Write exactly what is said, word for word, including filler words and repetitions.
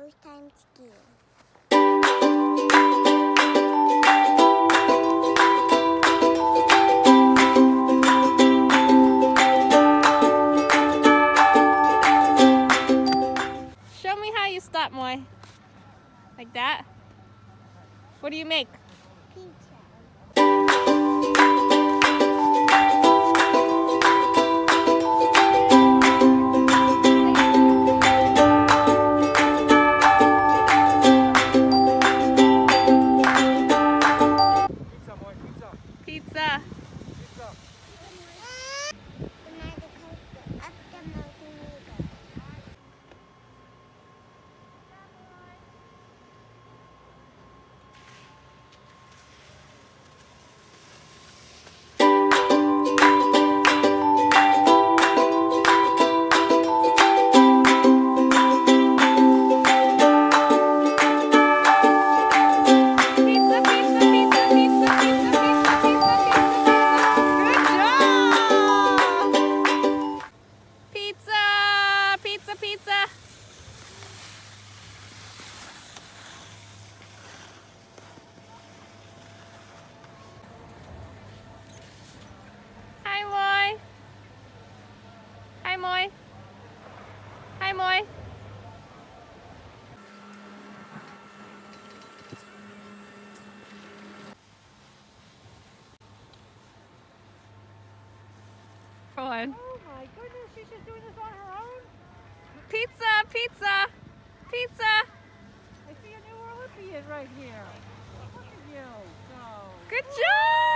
first time skiing. Show me how you stop, Moy. Like that? What do you make? Pizza. Pizza. Pizza, pizza. Hi, Moy. Hi, Moy. Hi, Moy. Go on. Oh my goodness, she's just doing this on her own? Pizza, pizza, pizza. I see a new Olympian right here. Look at you. Go. Good job.